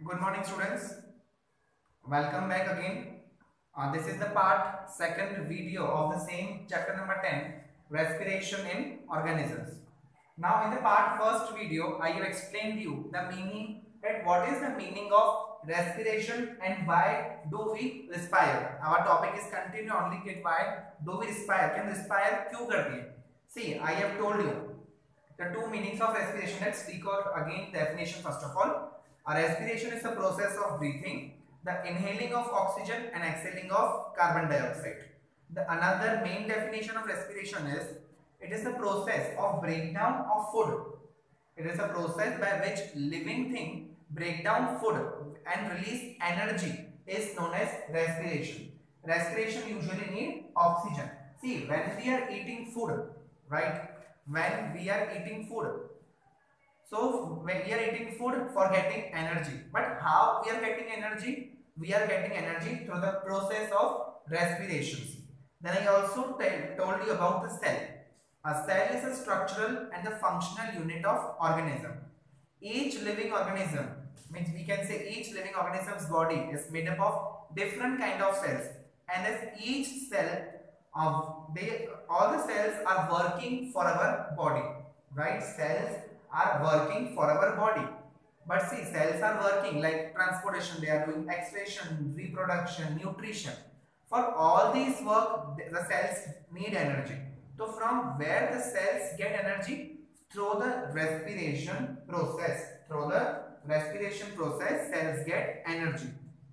Good morning, students. Welcome back again. This is the part second video of the same chapter number 10, respiration in organisms. Now, in the part first video, I have explained you the meaning that what is the meaning of respiration and why do we respire. Our topic is continue only that why do we respire? Can respire क्यों करते हैं? See, I have told you the two meanings of respiration. Let's recall again definition first of all. A respiration is a process of breathing, the inhaling of oxygen and exhaling of carbon dioxide. The another main definition of respiration is it is a process of breakdown of food. It is a process by which living thing break down food and release energy is known as respiration. Respiration usually need oxygen. See, when we are eating food, right? When we are eating food, so when we are eating food for getting energy, but how we are getting energy? We are getting energy through the process of respirations. Then I also told you about the cell. A cell is a structural and the functional unit of organism. Each living organism, means we can say each living organism's body is made up of different kind of cells, and as each cell of all the cells are working for our body, right? Cells are working for our body, but see, cells are working like transportation, they are doing excretion, reproduction, nutrition. For all these work, the cells need energy. So from where the cells get energy? Through the respiration process. Through the respiration process, cells get energy.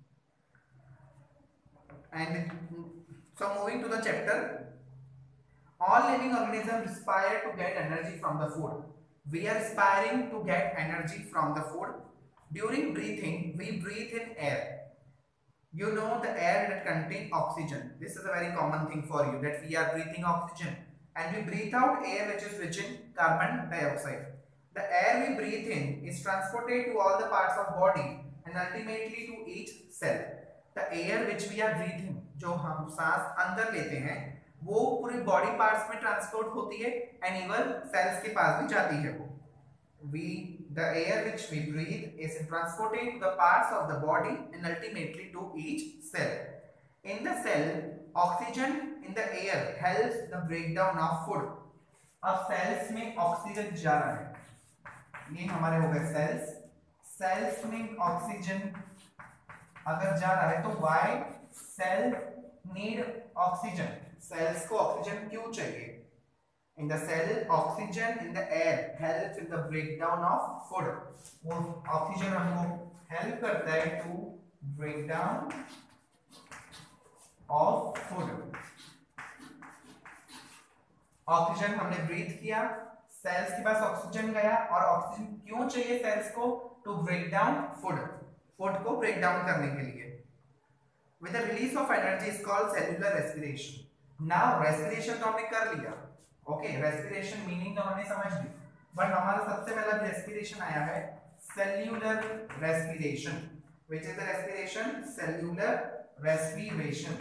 And so moving to the chapter, all living organisms respire to get energy from the food. We are respiring to get energy from the food. During breathing, we breathe in air. You know the air that contains oxygen. This is a very common thing for you, that we are breathing oxygen. And we breathe out air which is rich in carbon dioxide. The air we breathe in is transported to all the parts of body and ultimately to each cell. The air which we are breathing, जो हम सांस अंदर लेते हैं, वो पूरी body parts में transport होती है एंड इवन सेल्स के पास भी जाती है वो. The air which we breathe is transported to the parts of the body and ultimately to each cell. In the cell, oxygen in the air helps the breakdown of food. अब cells में oxygen जा रहा है, ये हमारे हो गए cells. Cells में ऑक्सीजन अगर जा रहा है तो why cell need oxygen? Cells को ऑक्सीजन क्यों चाहिए? In the cell, oxygen in the air helps in the breakdown of food. वो ऑक्सीजन हमको हेल्प करता है to breakdown of food. ऑक्सीजन हमने ब्रीथ किया, सेल्स के पास ऑक्सीजन गया, और ऑक्सीजन क्यों चाहिए सेल्स को? To break down food, food को ब्रेक डाउन करने के लिए. With the release of energy is called cellular respiration. Now respiration तो हमने कर लिया, ओके, रेस्पिरेशन मीनिंग तो हमने समझ ली, बट हमारा सबसे पहला रेस्पिरेशन आया है cellular respiration. Which is the respiration? Cellular respiration.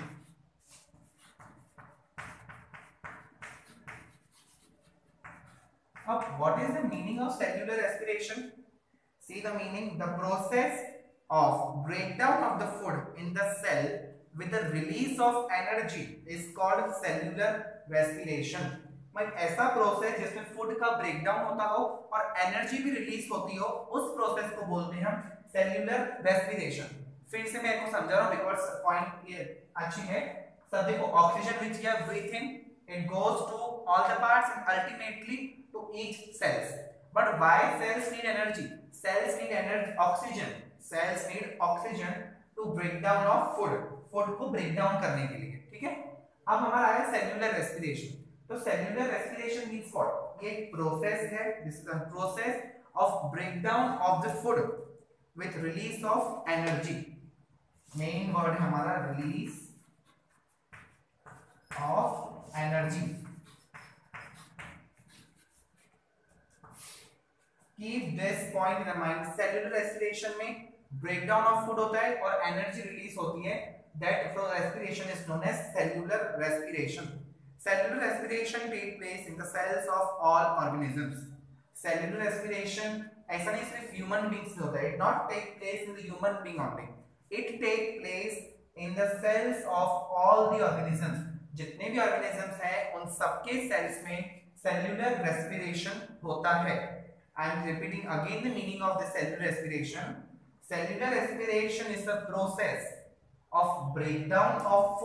अब what is the meaning of cellular respiration? See the meaning: the process of breakdown of the food in the cell with the release of energy is called cellular respiration. मतलब ऐसा process जिसमें food का breakdown होता हो और energy भी release होती हो, उस प्रोसेस को बोलते हैं हम सेल्यूलर रेस्पिरेशन. फिर से मैं आपको समझा रहा हूं बिकॉज़ पॉइंट ये अच्छी है. सब देखो, oxygen which we are breathing, it goes to all the parts and ultimately to each cells. But why cells need energy? Cells need energy, oxygen. Cells need oxygen to break down of food, food को break down करने के लिए. ठीक है, अब हमारा आया cellular respiration. तो सेल्यूलर रेस्पिरेशन मींस व्हाट? ये एक प्रोसेस है, this is a process of breakdown of the food with release of energy. Main word है हमारा release of energy. Keep this point in mind. Cellular respiration में breakdown of food होता है और energy release होती है. That respiration is known as cellular respiration. Cellular respiration takes place in the cells of all organisms. Cellular respiration ऐसा नहीं सिर्फ human beings में होता है, it not take place in the human being only, it take place in the cells of all the organisms. जितने भी organisms हैं उन सबके सेल्स में सेल्यूलर रेस्पिरेशन होता है। I am repeating again the meaning of the cellular respiration. Cellular respiration is the process of breakdown of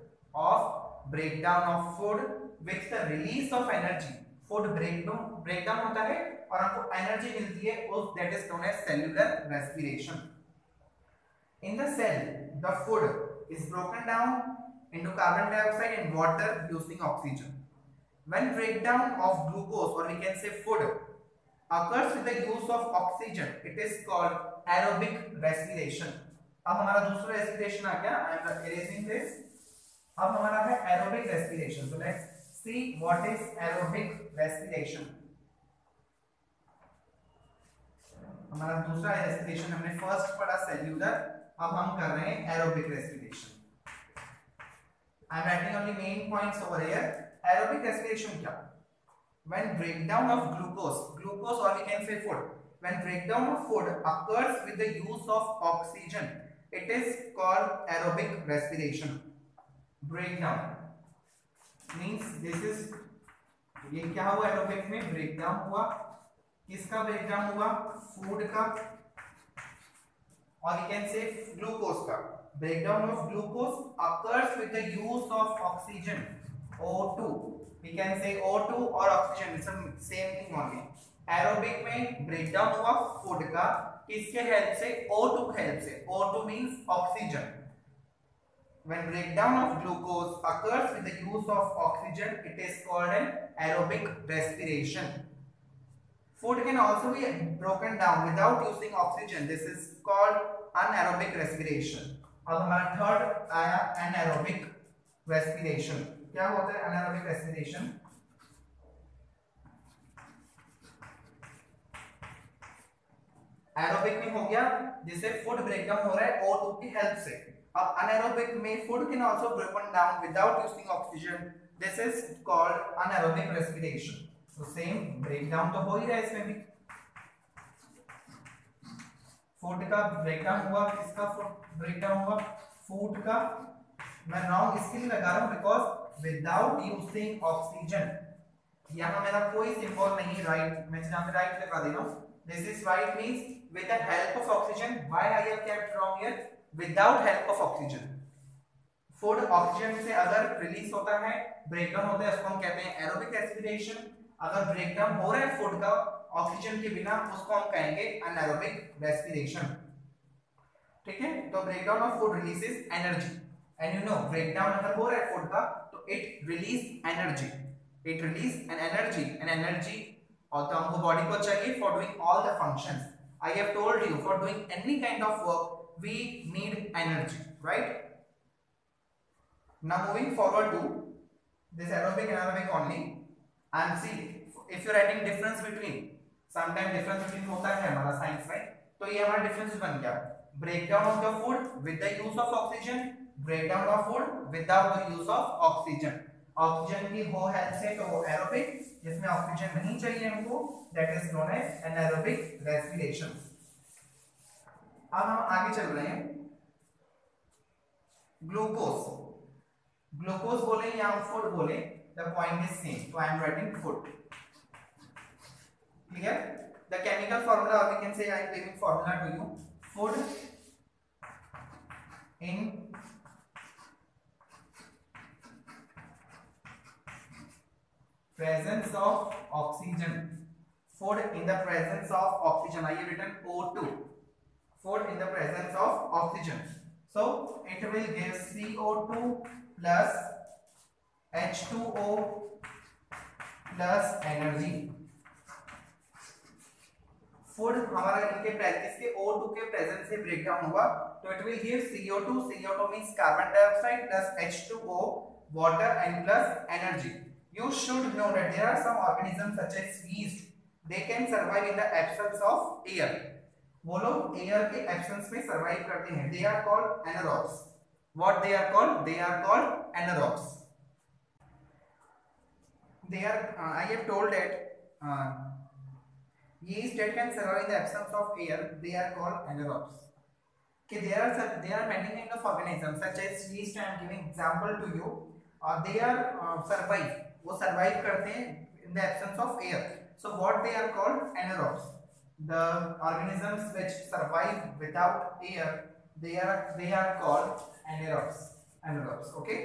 food with the release of energy। Food breakdown होता है और हमको एनर्जी मिलती है, that is known as cellular respiration। In the cell, the food is broken down into carbon dioxide and water using oxygen। When breakdown of glucose, or we can say food, occurs with the use of oxygen, it is called aerobic respiration। अब हमारा दूसरा respiration आ गया, I am erasing this। अब हमारा है aerobic respiration। So let's see what is aerobic respiration। हमारा दूसरा respiration हमने first पढ़ा cellular, अब हम कर रहे हैं aerobic respiration। I am writing only main points over here। aerobic respiration क्या? When breakdown of glucose or we can say food, when breakdown of food occurs with the use of oxygen, it is called aerobic respiration। breakdown means this is, ये क्या हुआ aerobic में? breakdown हुआ, किसका breakdown हुआ? food का, or we can say glucose का। breakdown of glucose occurs with the use of oxygen, O2। we can say O2 और oxygen, it's the same thing only। Aerobic में ब्रेकडाउन हुआ food का, किसके हेल्प से? O2 के help से। O2 means oxygen। when breakdown of glucose occurs with the use of oxygen, it is called an aerobic respiration। food can also be broken down without using oxygen, this is called anaerobic respiration। अब हमारा third आया anaerobic respiration। क्या होता है anaerobic respiration? Aerobic में हो गया जिससे फूड ब्रेकडाउन हो रहा है O2 की हेल्प से। अब अनएरोबिक में food can also broken down without using oxygen, this is called anaerobic respiration. तो सेम ब्रेकडाउन तो हो ही रहा है इसमें भी, फूड का ब्रेकडाउन हुआ, किसका फूड ब्रेकडाउन हुआ? फूड का। मैं रॉन्ग इसके लिए लगा रहा हूं बिकॉज विदाउट यूजिंग ऑक्सीजन, यहां मेरा कोई सिंबल नहीं राइट, मैं यहां पे राइट लगा दे रहा हूं। This is right means with the help of oxygen। why I have kept wrong here? without help of oxygen। Food oxygen से अगर रिलीज होता है, ब्रेकडाउन होता है, उसको हम कहते हैं एरोबिक रेस्पिरेशन। अगर ब्रेकडाउन हो रहा है फूड का ऑक्सीजन के बिना, उसको हम कहेंगे अनएरोबिक रेस्पिरेशन। ठीक है, तो breakdown of food releases energy, and you know breakdown अगर हो रहा है फूड का तो it release energy, it release an energy और तो हमको बॉडी को चाहिए for doing all the functions. I have told you for doing any kind of work we need energy, right? Now moving forward to this aerobic and anaerobic only, and see if you are writing difference between, sometimes difference between होता है हमारा science में, तो ये हमारा difference बन गया breakdown of the food with the use of oxygen, breakdown of food without the use of oxygen। Oxygen की हो हेल्प से तो वो एरोबिक, जिसमें ऑक्सीजन नहीं चाहिए हमको, that is known as anaerobic respiration. अब हम आगे चल रहे हैं। ग्लूकोज बोले या फूड बोले, द पॉइंट इज सेम, तो I am writing food. Clear? The chemical formula, और we can say I am giving formula to you. Food in presence of oxygen, food in the presence of oxygen, I have written O2, food in the presence of oxygen, so it will give CO2 plus H2O plus energy। Food हमारा इसके O2 के presence से breakdown हुआ तो it will give CO2 means carbon dioxide plus H2O water and plus energy. You should know that there are some organisms such as yeast, they can survive in the absence of air। वो लोग air के absence में survive करते हैं, they are called anaerobes। What they are called? They are called anaerobes। They are I have told that Yeast that can survive in the absence of air, they are called anaerobes. Okay, there are many kind of organisms such as yeast. I am giving example to you. They are survive. वो survive करते हैं in the absence of air. So what they are called anaerobes. The organisms which survive without air, they are called anaerobes. Anaerobes. Okay.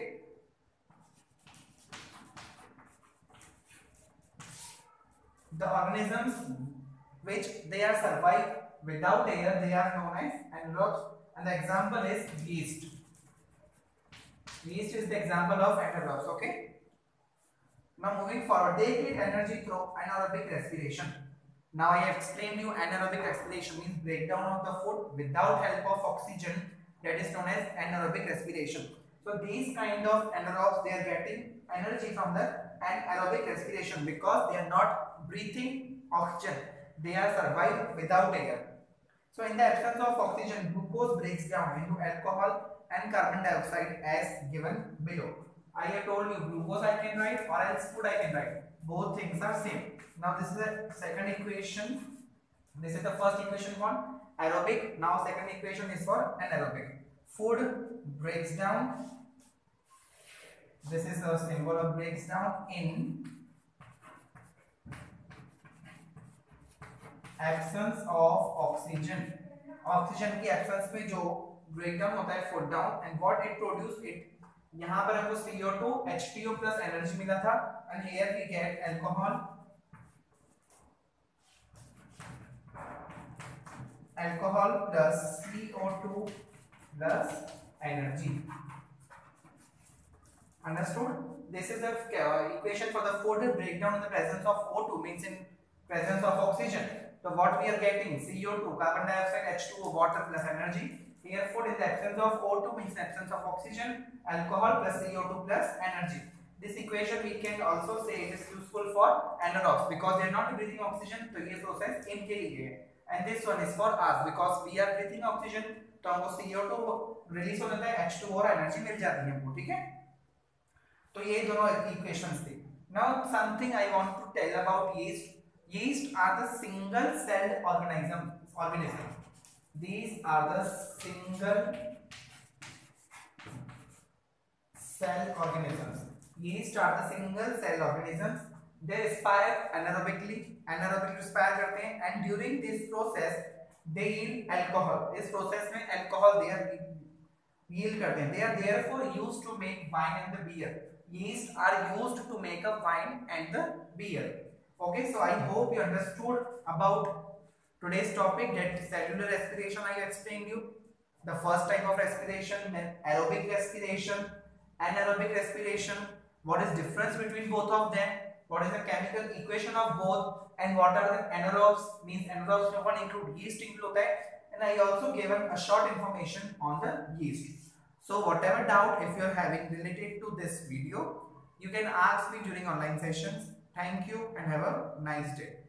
The organisms which they are survive without air, they are known as anaerobes, and the example is yeast. Yeast is the example of anaerobes. Okay. Now moving forward, they get energy through anaerobic respiration. Now I have explained you anaerobic respiration means breakdown of the food without help of oxygen, that is known as anaerobic respiration. So these kind of anaerobes, they are getting energy from the anaerobic respiration because they are not breathing oxygen. They are survive without air. So in the absence of oxygen, glucose breaks down into alcohol and carbon dioxide as given below. I have told you glucose I can write or else food I can write. Both things are same. Now this is the second equation. This is the first equation for aerobic. Now second equation is for anaerobic. Food breaks down. This is the symbol of breaks down in absence of oxygen. Oxygen की absence में जो breakdown होता है food down and what it produce it, यहां पर हमको CO2 H2O plus energy मिला था and here we get alcohol plus CO2 plus energy. Understood? This is the equation for the food breakdown in the presence of O2 means in presence of oxygen. So what we are getting CO2, carbon dioxide, H2O, water plus energy. Here food in the absence of O2 means absence of oxygen, alcohol plus CO2 plus energy. This equation we can also say it is useful for anaerobes because they are not breathing oxygen, तो ये process इनके लिए है. And this one is for us because we are breathing oxygen, तो हमको CO2 release हो जाता है, H2O और एनर्जी मिल जाती है हमको. ठीक है, तो ये दोनों इक्वेशंस थे. Now something I want to tell about yeast. Yeast are the single celled organism. These are the single cell organisms. Yeast are the single cell organisms. They respire anaerobically. Anaerobically respire करते हैं and during this process they yield alcohol. इस process में alcohol they are yield करते हैं. They are therefore used to make wine and the beer. Yeast are used to make a wine and the beer. Okay, so I hope you understood about today's topic, that cellular respiration I explained you, the first type of respiration, then aerobic respiration, anaerobic respiration, what is difference between both of them, what is the chemical equation of both, and what are the anaerobes, means anaerobes में one include yeast include होता है, and I also given a short information on the yeast. So whatever doubt if you are having related to this video, you can ask me during online sessions. Thank you and have a nice day.